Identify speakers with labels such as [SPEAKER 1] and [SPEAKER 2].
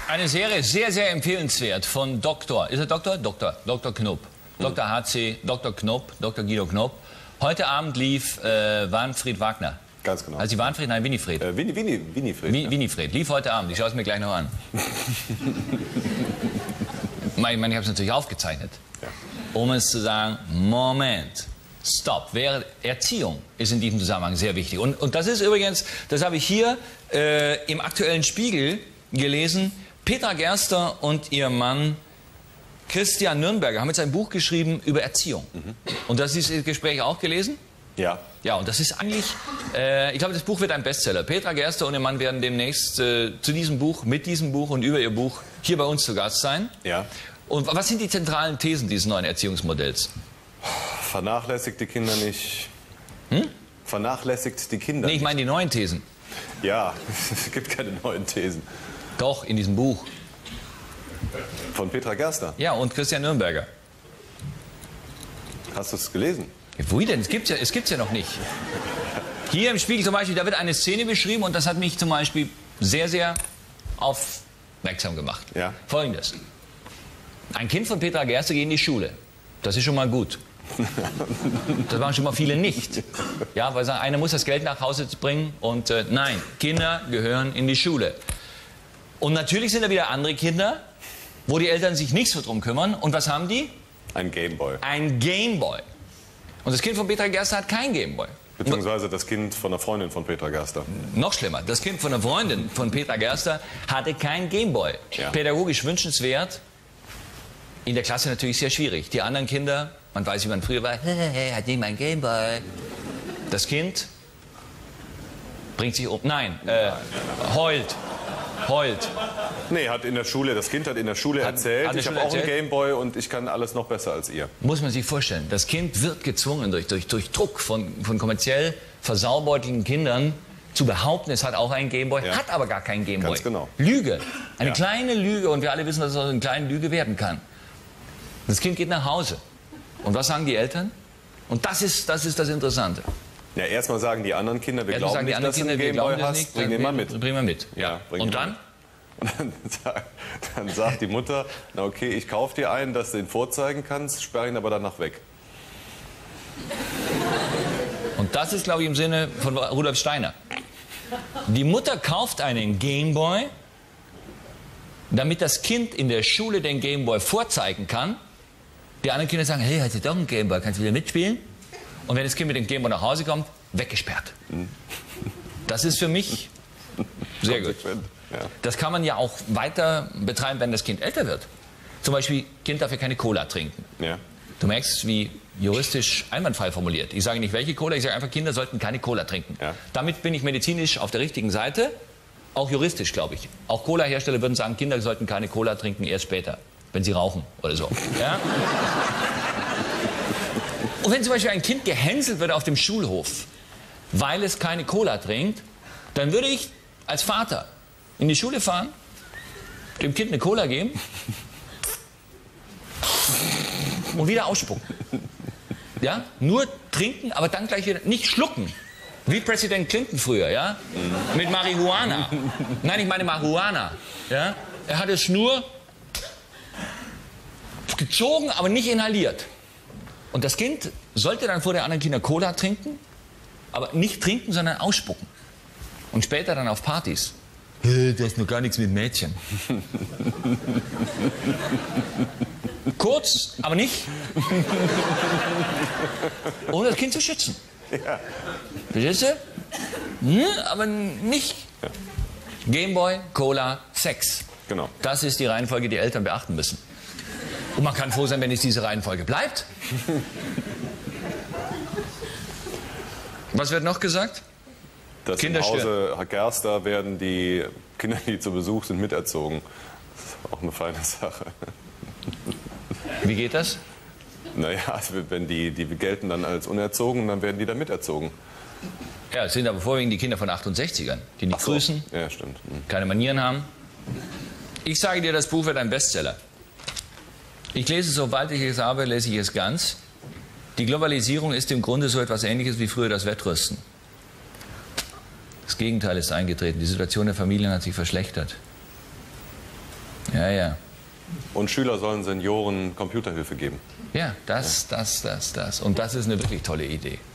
[SPEAKER 1] Eine Serie sehr, sehr empfehlenswert von Dr. Ist er Doktor? Dr. Knopp. Dr. HC, Dr. Knopp, Dr. Guido Knopp. Heute Abend lief Manfred Wagner.
[SPEAKER 2] Ganz genau.
[SPEAKER 1] Also die Manfred, nein, Winifred.
[SPEAKER 2] Winifred.
[SPEAKER 1] Winifred. Lief heute Abend. Ich schaue es mir gleich noch an. Ich habe es natürlich aufgezeichnet.
[SPEAKER 2] Ja.
[SPEAKER 1] Um es zu sagen, Moment, stopp. Erziehung ist in diesem Zusammenhang sehr wichtig. Und das ist übrigens, das habe ich hier im aktuellen Spiegel gelesen, Petra Gerster und ihr Mann Christian Nürnberger haben jetzt ein Buch geschrieben über Erziehung. Und das ist das Gespräch auch gelesen?
[SPEAKER 2] Ja.
[SPEAKER 1] Ja, und das ist eigentlich, ich glaube, das Buch wird ein Bestseller. Petra Gerster und ihr Mann werden demnächst zu diesem Buch, mit diesem Buch und über ihr Buch hier bei uns zu Gast sein.
[SPEAKER 2] Ja.
[SPEAKER 1] Und was sind die zentralen Thesen dieses neuen Erziehungsmodells?
[SPEAKER 2] Vernachlässigt die Kinder nicht. Vernachlässigt die Kinder
[SPEAKER 1] Nee, ich meine die neuen Thesen.
[SPEAKER 2] Ja, es gibt keine neuen Thesen.
[SPEAKER 1] Doch, in diesem Buch.
[SPEAKER 2] Von Petra Gerster.
[SPEAKER 1] Ja, und Christian Nürnberger.
[SPEAKER 2] Hast du es gelesen?
[SPEAKER 1] Wie denn? Es gibt's ja noch nicht. Hier im Spiegel zum Beispiel, da wird eine Szene beschrieben und das hat mich zum Beispiel sehr, sehr aufmerksam gemacht.
[SPEAKER 2] Ja.
[SPEAKER 1] Folgendes. Ein Kind von Petra Gerster geht in die Schule. Das ist schon mal gut. Das machen schon mal viele nicht. Ja, weil einer muss das Geld nach Hause bringen und nein, Kinder gehören in die Schule. Und natürlich sind da wieder andere Kinder, wo die Eltern sich nicht so drum kümmern. Und was haben die?
[SPEAKER 2] Ein Gameboy.
[SPEAKER 1] Ein Gameboy. Und das Kind von Petra Gerster hat kein Gameboy.
[SPEAKER 2] Beziehungsweise das Kind von einer Freundin von Petra Gerster.
[SPEAKER 1] Noch schlimmer, das Kind von einer Freundin von Petra Gerster hatte kein Gameboy.
[SPEAKER 2] Ja.
[SPEAKER 1] Pädagogisch wünschenswert, in der Klasse natürlich sehr schwierig. Die anderen Kinder, man weiß, wie man früher war, hat nicht mein Gameboy. Das Kind bringt sich um, nein, heult.
[SPEAKER 2] Nee, das Kind hat in der Schule erzählt, ich habe auch einen Gameboy und ich kann alles noch besser als ihr.
[SPEAKER 1] Muss man sich vorstellen, das Kind wird gezwungen durch Druck von kommerziell versaubeutelten Kindern zu behaupten, es hat auch einen Gameboy,
[SPEAKER 2] Ja.
[SPEAKER 1] hat aber gar keinen Gameboy.
[SPEAKER 2] Ganz genau.
[SPEAKER 1] Lüge. Eine
[SPEAKER 2] Ja.
[SPEAKER 1] kleine Lüge und wir alle wissen, dass es aus einer kleinen Lüge werden kann. Das Kind geht nach Hause. Und was sagen die Eltern? Und das ist das Interessante.
[SPEAKER 2] Ja, erstmal sagen die anderen Kinder, wir glauben nicht, dass du einen
[SPEAKER 1] wir
[SPEAKER 2] Gameboy
[SPEAKER 1] glauben das
[SPEAKER 2] hast,
[SPEAKER 1] nicht,
[SPEAKER 2] bring den mal mit.
[SPEAKER 1] Bring mal mit.
[SPEAKER 2] Ja, bring
[SPEAKER 1] Und
[SPEAKER 2] den mal
[SPEAKER 1] dann?
[SPEAKER 2] mit. Und dann sagt die Mutter, na okay, ich kaufe dir einen, dass du ihn vorzeigen kannst, sperre ihn aber danach weg.
[SPEAKER 1] Und das ist, glaube ich, im Sinne von Rudolf Steiner. Die Mutter kauft einen Gameboy, damit das Kind in der Schule den Gameboy vorzeigen kann. Die anderen Kinder sagen, hey, hast du doch einen Gameboy, kannst du wieder mitspielen? Und wenn das Kind mit dem Gameboy nach Hause kommt, weggesperrt. Das ist für mich sehr gut.
[SPEAKER 2] Ja.
[SPEAKER 1] Das kann man ja auch weiter betreiben, wenn das Kind älter wird. Zum Beispiel, Kind darf ja keine Cola trinken.
[SPEAKER 2] Ja.
[SPEAKER 1] Du merkst, wie juristisch einwandfrei formuliert. Ich sage nicht, welche Cola, ich sage einfach, Kinder sollten keine Cola trinken.
[SPEAKER 2] Ja.
[SPEAKER 1] Damit bin ich medizinisch auf der richtigen Seite, auch juristisch, glaube ich. Auch Cola-Hersteller würden sagen, Kinder sollten keine Cola trinken, erst später, wenn sie rauchen oder so. Ja? Und wenn zum Beispiel ein Kind gehänselt wird auf dem Schulhof, weil es keine Cola trinkt, dann würde ich als Vater in die Schule fahren, dem Kind eine Cola geben und wieder ausspucken. Ja? Nur trinken, aber dann gleich wieder nicht schlucken. Wie Präsident Clinton früher, ja? Mit Marihuana. Nein, ich meine Marihuana. Ja? Er hat es nur gezogen, aber nicht inhaliert. Und das Kind sollte dann vor den anderen Kindern Cola trinken, aber nicht trinken, sondern ausspucken. Und später dann auf Partys. Das ist nur gar nichts mit Mädchen. Kurz, aber nicht. Um das Kind zu schützen.
[SPEAKER 2] Ja.
[SPEAKER 1] Verstehst du? Aber nicht. Gameboy, Cola, Sex.
[SPEAKER 2] Genau.
[SPEAKER 1] Das ist die Reihenfolge, die Eltern beachten müssen. Und man kann froh sein, wenn es diese Reihenfolge bleibt. Was wird noch gesagt?
[SPEAKER 2] Dass im Hause Gerster werden die Kinder, die zu Besuch sind, miterzogen. Das ist auch eine feine Sache.
[SPEAKER 1] Wie geht das?
[SPEAKER 2] Naja, wenn die gelten dann als unerzogen, dann werden die da miterzogen.
[SPEAKER 1] Ja, es sind aber vorwiegend die Kinder von 68ern, die nicht grüßen,
[SPEAKER 2] ja, stimmt.
[SPEAKER 1] keine Manieren haben. Ich sage dir, das Buch wird ein Bestseller. Ich lese es, sobald ich es habe, lese ich es ganz. Die Globalisierung ist im Grunde so etwas Ähnliches wie früher das Wettrüsten. Das Gegenteil ist eingetreten. Die Situation der Familien hat sich verschlechtert. Ja, ja.
[SPEAKER 2] Und Schüler sollen Senioren Computerhilfe geben.
[SPEAKER 1] Ja, das. Und das ist eine wirklich tolle Idee.